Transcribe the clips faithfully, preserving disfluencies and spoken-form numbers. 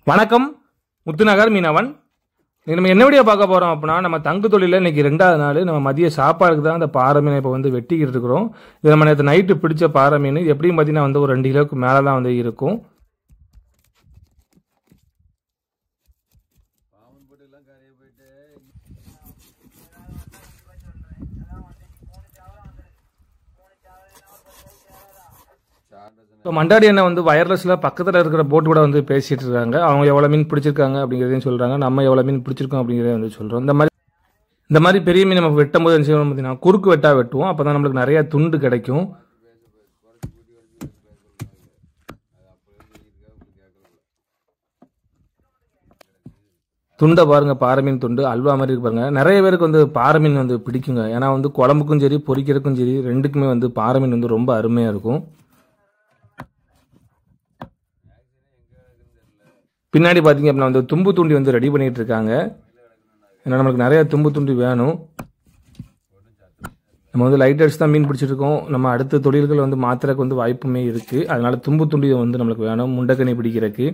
வணக்கம், முத்துநகர் மீனவன். நம்ம என்ன வீடியோ பார்க்க போகிறோம் அப்படின்னா, நம்ம தங்கு தொழிலில் இன்றைக்கி ரெண்டாவது நாள். நம்ம மதிய சாப்பாடுக்கு தான் அந்த பாறை மீனை இப்போ வந்து வெட்டிக்கிட்டு இருக்கிறோம். இது நம்ம நேற்று நைட்டு பிடிச்ச பாறை மீன். எப்படியும் பார்த்தீங்கன்னா வந்து ஒரு ரெண்டு கிலோவுக்கு மேலே தான் வந்து இருக்கும். இப்போ மண்டாடி அண்ணன் வந்து வயர்லெஸில் பக்கத்தில் இருக்கிற போட்டு கூட வந்து பேசிகிட்டு இருக்காங்க. அவங்க எவ்வளோ மீன் பிடிச்சிருக்காங்க அப்படிங்கிறதையும் சொல்கிறாங்க. நம்ம எவ்வளோ மீன் பிடிச்சிருக்கோம் அப்படிங்கிறத வந்து சொல்கிறோம். இந்த மாதிரி இந்த மாதிரி பெரிய மீன் நம்ம வெட்டும் போது என்ன செய்வோம் பார்த்தீங்கன்னா, குறுக்கு வெட்டாக வெட்டுவோம். அப்போ தான் நம்மளுக்கு நிறையா துண்டு கிடைக்கும். துண்டை பாருங்கள், பாறை மீன் துண்டு அல்வா மாதிரி இருக்கு பாருங்க. நிறைய பேருக்கு வந்து பாறை மீன் வந்து பிடிக்குங்க. ஏன்னா வந்து குழம்புக்கும் சரி பொரிக்கிறதுக்கும் சரி ரெண்டுக்குமே வந்து பாறை மீன் வந்து ரொம்ப அருமையாக இருக்கும். பின்னாடி பார்த்தீங்க அப்படின்னா வந்து தும்பு தூண்டி வந்து ரெடி பண்ணிட்டு இருக்காங்க. ஏன்னா நம்மளுக்கு நிறைய தும்பு தூண்டி வேணும். நம்ம வந்து லைட் அடிச்சு தான் மீன் பிடிச்சிருக்கோம். நம்ம அடுத்த தொழில்கள் வந்து மாத்திரக்கு வந்து வாய்ப்புமே இருக்குது. அதனால தும்பு தூண்டி வந்து நம்மளுக்கு வேணும் முண்டக்கனி பிடிக்கிறதுக்கு.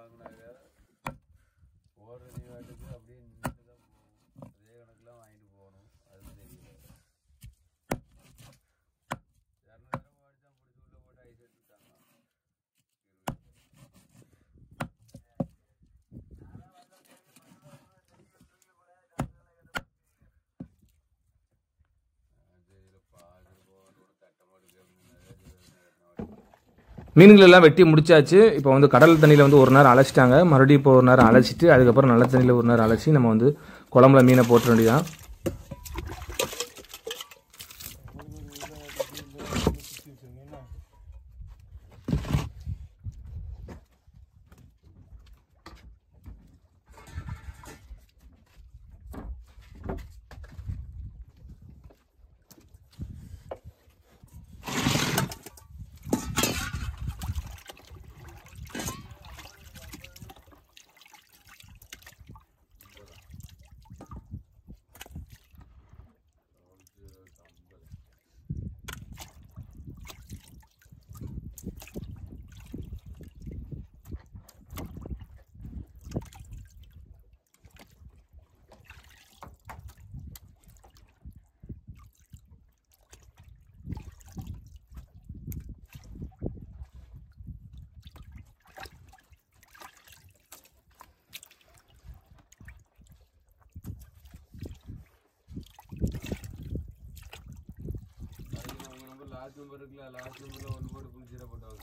மீன்கள் எல்லாம் வெட்டி முடிச்சாச்சு. இப்போ வந்து கடல் தண்ணியில் வந்து ஒரு நேரம் அழைச்சிட்டாங்க. மறுபடியும் இப்போ ஒரு நேரம் அழைச்சிட்டு அதுக்கப்புறம் நல்ல தண்ணியில் ஒரு நேரம் அழைச்சி நம்ம வந்து குழம்புல மீனை போட்ட வேண்டியதான். லாஸ்ட் நம்பர் இருக்குல்ல, லாஸ்ட் நம்பர்ல ஒன்று போட்டு புளிச்சீரை போட்டாங்க.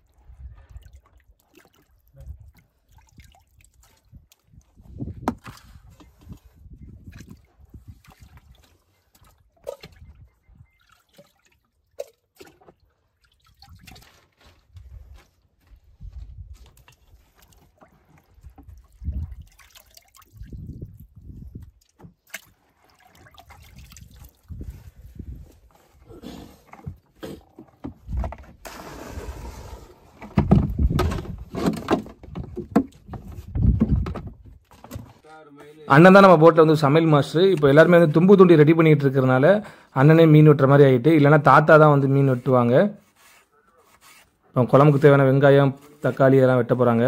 அண்ணன் தான் நம்ம போட்டில் வந்து சமையல் மாஸ்டர். இப்போ எல்லாருமே வந்து தும்பு தூண்டி ரெடி பண்ணிட்டு இருக்கிறதுனால அண்ணனே மீன் வெட்டுற மாதிரி ஆகிட்டு, இல்லைன்னா தாத்தா தான் வந்து மீன் வெட்டுவாங்க. இப்போ குழம்புக்கு தேவையான வெங்காயம் தக்காளி எல்லாம் வெட்ட போகிறாங்க.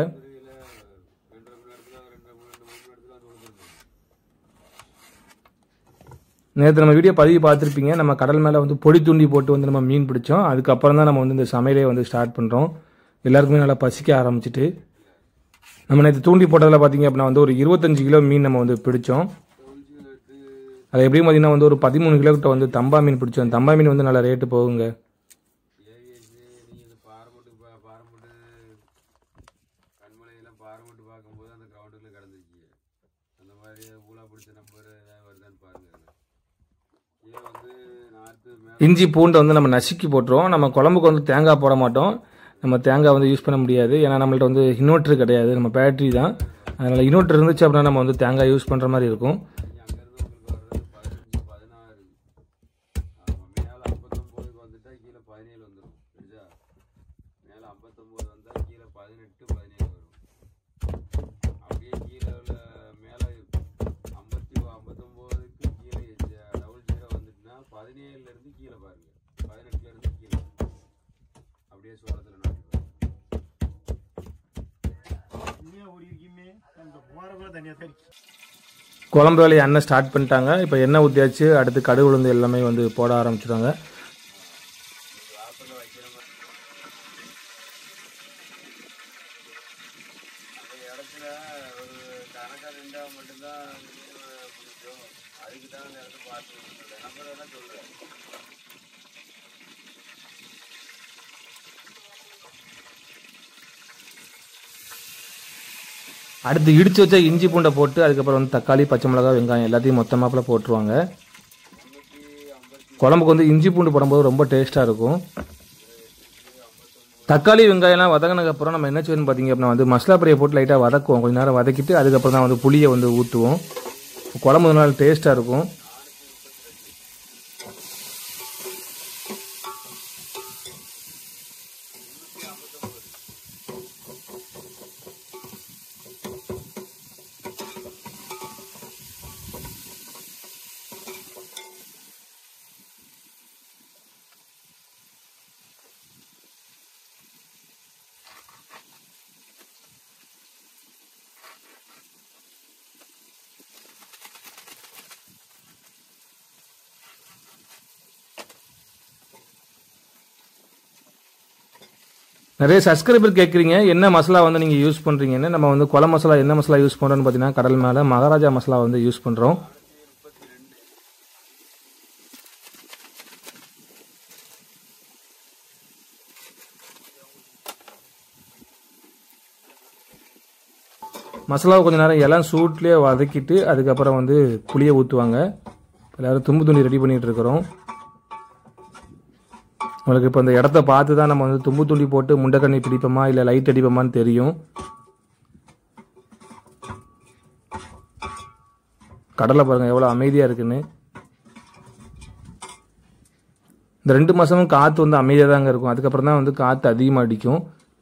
நேற்று நம்ம வீடியோ பதிவு பார்த்துருப்பீங்க. நம்ம கடல் மேலே வந்து பொடி தூண்டி போட்டு வந்து நம்ம மீன் பிடிச்சோம். அதுக்கப்புறம் தான் நம்ம வந்து இந்த சமையலே வந்து ஸ்டார்ட் பண்ணுறோம். எல்லாருக்குமே நல்லா பசிக்க ஆரம்பிச்சிட்டு நம்ம நேற்று தூண்டி போட்டதில் பார்த்தீங்க அப்படின்னா வந்து ஒரு இருபத்தஞ்சு கிலோ மீன் நம்ம வந்து பிடிச்சோம். அது எப்படியும் பார்த்தீங்கன்னா வந்து ஒரு பதிமூணு கிலோக்கிட்ட வந்து தம்பா மீன் பிடிச்சோம். தம்பா மீன் வந்து நல்லா ரேட்டு போகுங்க. இஞ்சி பூண்டை வந்து நம்ம நசுக்கி போட்டுருவோம். நம்ம குழம்புக்கு வந்து தேங்காய் போட மாட்டோம். நம்ம தேங்காய் வந்து யூஸ் பண்ண முடியாது. ஏன்னா நம்மள்ட்ட வந்து இன்வெர்ட்ரு கிடையாது, நம்ம பேட்டரி தான். அதனால் இன்வெர்ட்ரு இருந்துச்சு அப்படின்னா நம்ம வந்து தேங்காய் யூஸ் பண்ணுற மாதிரி இருக்கும். குழம்பு வேலையை எண்ணெய் ஸ்டார்ட் பண்ணிட்டாங்க. இப்போ எண்ணெய் ஊற்றியாச்சு. அடுத்து கடுகு உளுந்து எல்லாமே வந்து போட ஆரம்பிச்சிடுவாங்க. அடுத்து இடிச்சு வச்ச இஞ்சி பூண்டை போட்டு அதுக்கப்புறம் வந்து தக்காளி, பச்சை மிளகாய், வெங்காயம் எல்லாத்தையும் மொத்தமாக போட்டுருவாங்க. குழம்புக்கு வந்து இஞ்சி பூண்டு போடும்போது ரொம்ப டேஸ்ட்டாக இருக்கும். தக்காளி வெங்காயம்லாம் வதங்கினதுக்கப்புறம் நம்ம என்ன செய்யணும்னு பார்த்தீங்க அப்படின்னா வந்து மசாலா பொடியை போட்டு லைட்டாக வதக்குவோம். கொஞ்சம் நேரம் வதக்கிட்டு அதுக்கப்புறம் தான் வந்து புளியை வந்து ஊற்றுவோம். குழம்பு ஒரு நாள் டேஸ்ட்டாக இருக்கும். நிறைய சப்ஸ்கிரைபர் கேட்குறீங்க என்ன மசாலா வந்து நீங்கள் யூஸ் பண்ணுறீங்கன்னு. நம்ம வந்து குழம்பு மசாலா என்ன மசாலா யூஸ் பண்ணுறோன்னு பார்த்தீங்கன்னா கடல் மேலே மகாராஜா மசாலா வந்து யூஸ் பண்ணுறோம். மசாலாவை கொஞ்சம் நேரம் எல்லாம் சூட்லேயே வதக்கிட்டு அதுக்கப்புறம் வந்து புளியை ஊற்றுவாங்க. எல்லோரும் தும்பு துணி ரெடி பண்ணிகிட்டு இருக்கிறோம். உங்களுக்கு இப்போ இந்த இடத்த பார்த்து தான் நம்ம வந்து தும்பு துண்டி போட்டு முண்டைக்கண்ணி பிடிப்போமா இல்லை லைட் அடிப்போமான்னு தெரியும். கடலை பாருங்கள் எவ்வளோ அமைதியாக இருக்குன்னு. இந்த ரெண்டு மாதமும் காற்று வந்து அமைதியாக தாங்க இருக்கும். அதுக்கப்புறம் தான் வந்து காற்று அதிகமாக அடிக்கும்.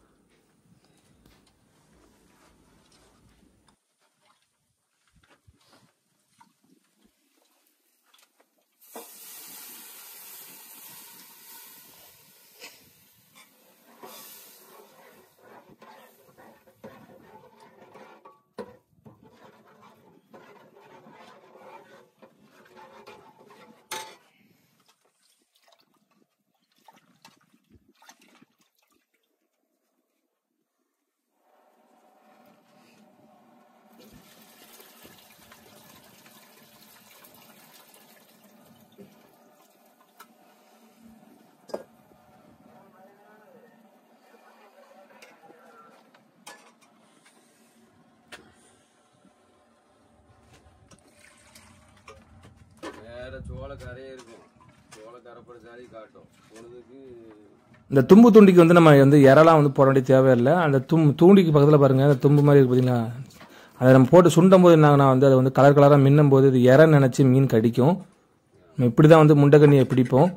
இந்த தும்பு தூண்டிக்கு வந்து நம்ம வந்து இறலாம் வந்து போட வேண்டிய தேவையில்லை. அந்த தும் தூண்டிக்கு பக்கத்தில் பாருங்கள் அந்த தும்பு மாதிரி இருக்கு பார்த்தீங்களா, அதை நம்ம போட்டு சுண்டும் போது என்னாங்கன்னா வந்து அதை வந்து கலர் கலராக மின்னும் போது இது இற நினச்சி மீன் கடிக்கும். நம்ம இப்படி தான் வந்து முண்டைக்கண்ணியை பிடிப்போம்.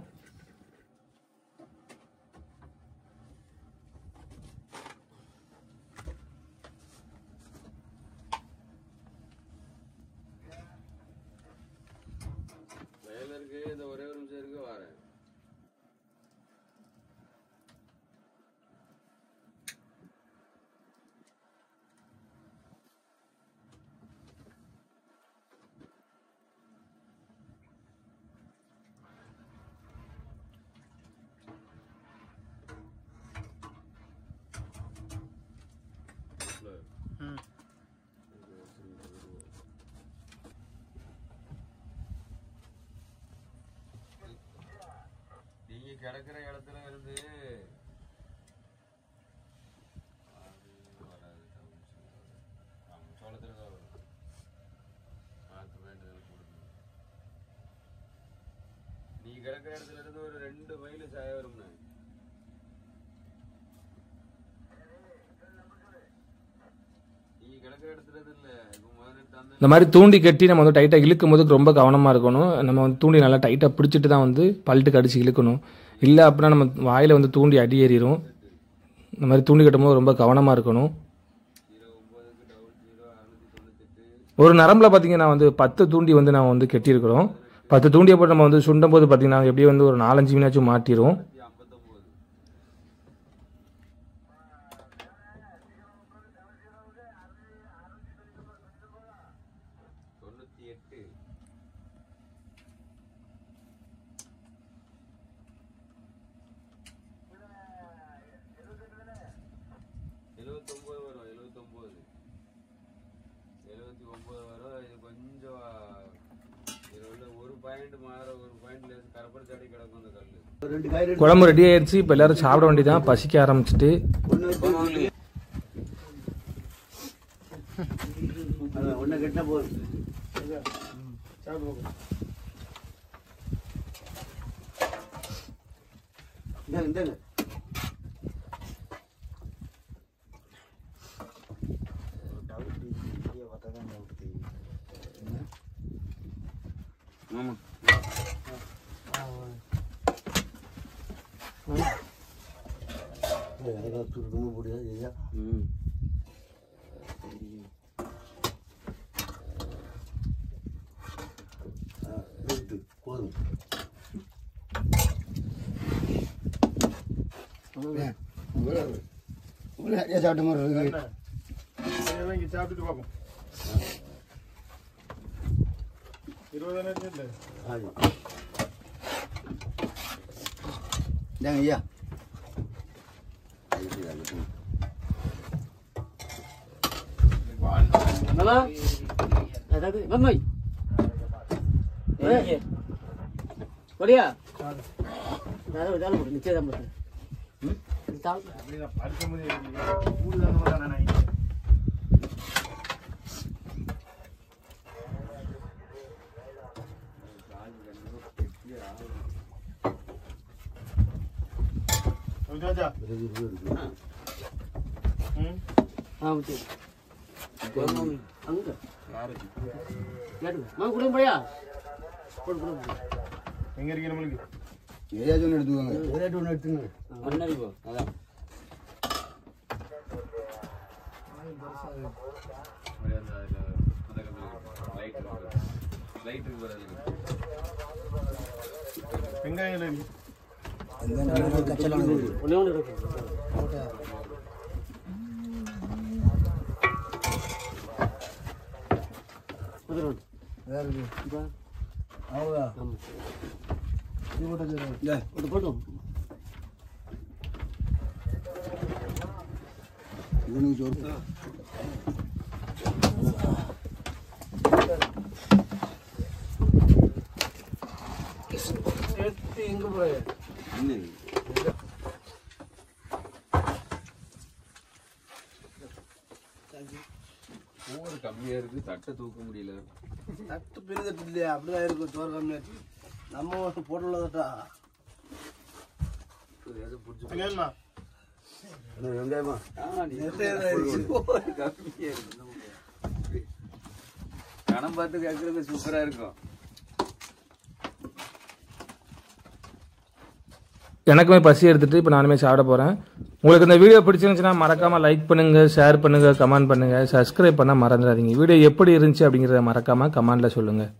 கிடக்கிற இடத்துல இருந்து சோளத்துல நீ கிடக்கிற இடத்துல இருந்து ஒரு ரெண்டு மைல் சாய வரும்னு. நீ கிடக்கிற இடத்துல இல்ல இந்த மாதிரி தூண்டி கட்டி நம்ம வந்து டைட்டாக இழுக்கும் போது ரொம்ப கவனமாக இருக்கணும். நம்ம வந்து தூண்டி நல்லா டைட்டாக பிடிச்சிட்டு தான் வந்து பல்ட்டு கடிச்சு இழுக்கணும். இல்லை அப்படின்னா நம்ம வாயில் வந்து தூண்டி அடி ஏறிடும். இந்த மாதிரி தூண்டி கட்டும்போது ரொம்ப கவனமாக இருக்கணும். ஒரு நரம்பில் பார்த்தீங்கன்னா வந்து பத்து தூண்டி வந்து நம்ம வந்து கட்டியிருக்கிறோம். பத்து தூண்டியை போட்டு நம்ம வந்து சுண்டும் போது பார்த்தீங்கன்னா எப்படியும் வந்து ஒரு நாலஞ்சு மீனாச்சும் மாட்டிடும். குழம்பு ரெடி ஆயிடுச்சு. இப்போ எல்லாரும் சாப்பிட வேண்டியதான், பசிக்க ஆரம்பிச்சுட்டு. சாப்பிட்ட மாதிரி இருக்கு. சாப்பிட்டுட்டு பார்ப்போம். இருபதாயிரம் இல்லை ஐயா நிச்சயம் எங்க இருக்கீங்க நம்மளுக்கு ஏதாச்சும் ஒன்று எடுத்துக்கோங்க. ஏதாச்சும் ஒன்று எடுத்துங்க. அதான் வெங்காயம் போட்டோம் இவனுக்கு சோறு எங்க போய் ஒவ்வொரு கம்மியா இருக்கு, தட்டை தூக்க முடியல. தட்டு பெரிய தட்டு இல்லையா? அப்படிதான் இருக்கும். சோறு கம்மியாச்சு. நம்ம போட்டுள்ள தட்டா வெங்காயமா கணம் பார்த்து கேட்கறது சூப்பரா இருக்கும். எனக்குமே பசி எடுத்துட்டு இப்போ நானுமே சாப்பிட போகிறேன். உங்களுக்கு இந்த வீடியோ பிடிச்சிருந்துச்சுன்னா மறக்காமல் லைக் பண்ணுங்கள், ஷேர் பண்ணுங்கள், கமெண்ட் பண்ணுங்கள், சப்ஸ்கிரைப் பண்ண மறந்துடாதீங்க. வீடியோ எப்படி இருந்துச்சு அப்படிங்கிறத மறக்காமல் கமெண்டில் சொல்லுங்கள்.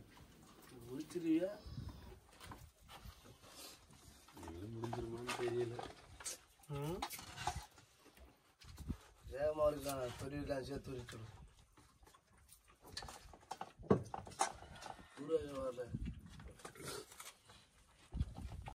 வேகமாக இருக்கான். தொழிலாம் சேர்த்து வச்சுடும்.